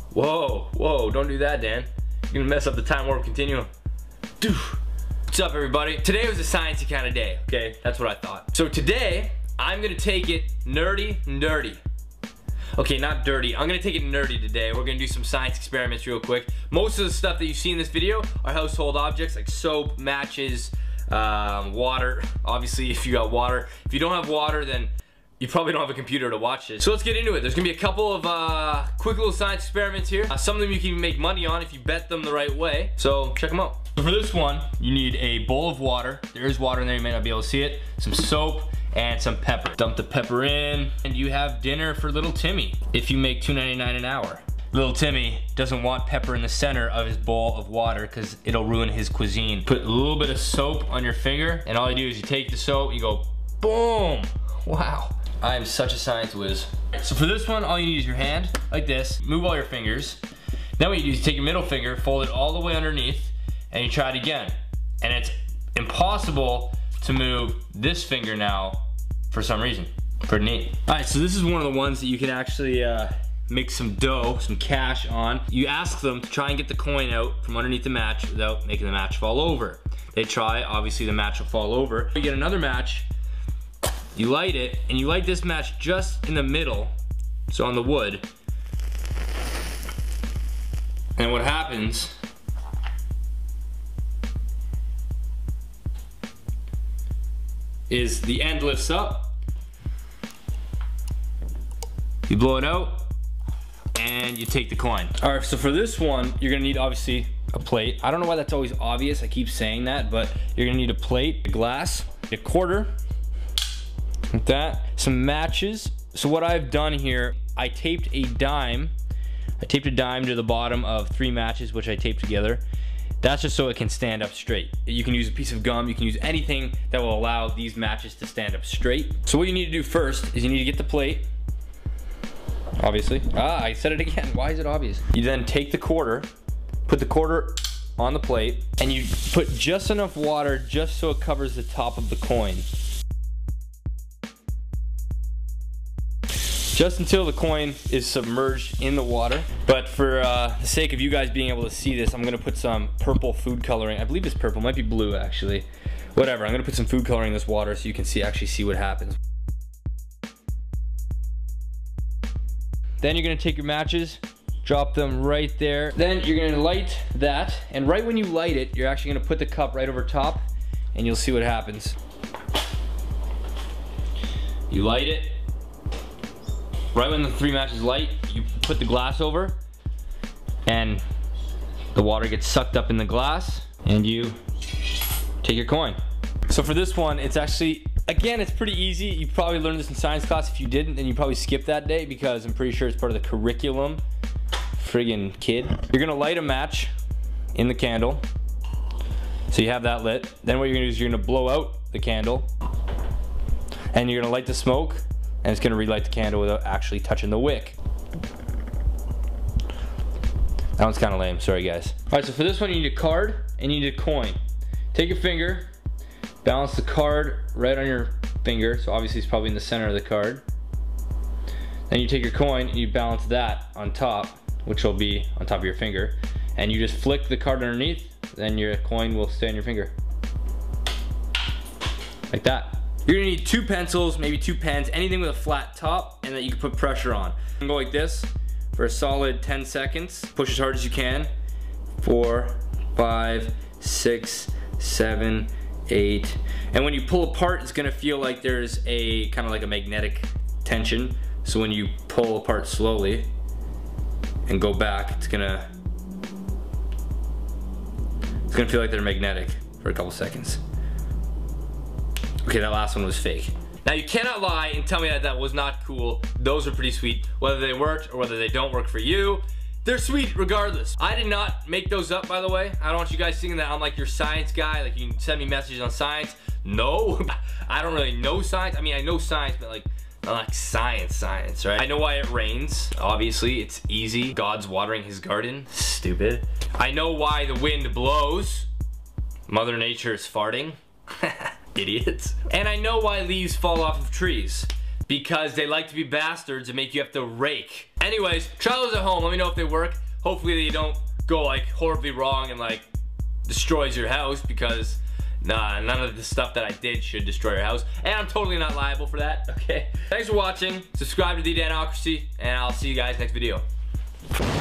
Whoa, don't do that, Dan. You're gonna mess up the time warp continuum. Dude. What's up, everybody? Today was a sciencey kind of day, okay? That's what I thought. So today, I'm gonna take it nerdy. Okay, not dirty. I'm gonna take it nerdy today. We're gonna do some science experiments real quick. Most of the stuff that you see in this video are household objects like soap, matches, water. Obviously, if you got water. If you don't have water, then you probably don't have a computer to watch this. So let's get into it. There's gonna be a couple of quick little science experiments here. Some of them you can even make money on if you bet them the right way. So check them out. So for this one, you need a bowl of water. There is water in there, you may not be able to see it. Some soap and some pepper. Dump the pepper in, and you have dinner for little Timmy if you make $2.99 an hour. Little Timmy doesn't want pepper in the center of his bowl of water because it'll ruin his cuisine. Put a little bit of soap on your finger, and all you do is you take the soap, you go boom. Wow. I am such a science whiz. So for this one, all you need is your hand, like this. Move all your fingers. Then what you do is take your middle finger, fold it all the way underneath, and you try it again. And it's impossible to move this finger now for some reason. Pretty neat. All right, so this is one of the ones that you can actually make some dough, some cash on. You ask them to try and get the coin out from underneath the match without making the match fall over. They try, obviously the match will fall over. You get another match, you light it, and you light this match just in the middle, so on the wood. And what happens is the end lifts up, you blow it out, and you take the coin. All right, so for this one, you're gonna need obviously a plate. I don't know why that's always obvious, I keep saying that, but you're gonna need a plate, a glass, a quarter, like that, some matches. So what I've done here, I taped a dime to the bottom of 3 matches, which I taped together. That's just so it can stand up straight. You can use a piece of gum, you can use anything that will allow these matches to stand up straight. So what you need to do first is you need to get the plate, obviously. I said it again, why is it obvious? You then take the quarter, put the quarter on the plate, and you put just enough water just so it covers the top of the coin. Just until the coin is submerged in the water. But for the sake of you guys being able to see this, I'm gonna put some purple food coloring. I believe it's purple, might be blue actually. Whatever, I'm gonna put some food coloring in this water so you can actually see what happens. Then you're gonna take your matches, drop them right there. Then you're gonna light that, and right when you light it, you're actually gonna put the cup right over top, and you'll see what happens. You light it. Right when the 3 matches light, you put the glass over, and the water gets sucked up in the glass, and you take your coin. So for this one, it's actually, again, it's pretty easy. You probably learned this in science class. If you didn't, then you probably skipped that day because I'm pretty sure it's part of the curriculum. Friggin' kid. You're gonna light a match in the candle. So you have that lit. Then what you're gonna do is you're gonna blow out the candle, and you're gonna light the smoke, and it's gonna relight the candle without actually touching the wick. That one's kinda lame, sorry guys. All right, so for this one, you need a card and you need a coin. Take your finger, balance the card right on your finger, so obviously it's probably in the center of the card. Then you take your coin and you balance that on top, which will be on top of your finger, and you just flick the card underneath, then your coin will stay on your finger. Like that. You're gonna need 2 pencils, maybe 2 pens, anything with a flat top and that you can put pressure on. You can go like this for a solid 10 seconds. Push as hard as you can. 4, 5, 6, 7, 8. And when you pull apart, it's gonna feel like there's a kind of like a magnetic tension. So when you pull apart slowly and go back, it's gonna feel like they're magnetic for a couple seconds. Okay, that last one was fake. Now you cannot lie and tell me that that was not cool. Those are pretty sweet. Whether they worked or whether they don't work for you, they're sweet regardless. I did not make those up, by the way. I don't want you guys thinking that I'm like your science guy, like you can send me messages on science. No, I don't really know science. I mean, I know science, but like, not like science, right? I know why it rains, obviously, it's easy. God's watering his garden, stupid. I know why the wind blows. Mother Nature is farting. Idiots. And I know why leaves fall off of trees. because they like to be bastards and make you have to rake. Anyways, try those at home. Let me know if they work. Hopefully they don't go like horribly wrong and like destroys your house, because nah, none of the stuff that I did should destroy your house. And I'm totally not liable for that, okay? Thanks for watching. Subscribe to The Danocracy, and I'll see you guys next video.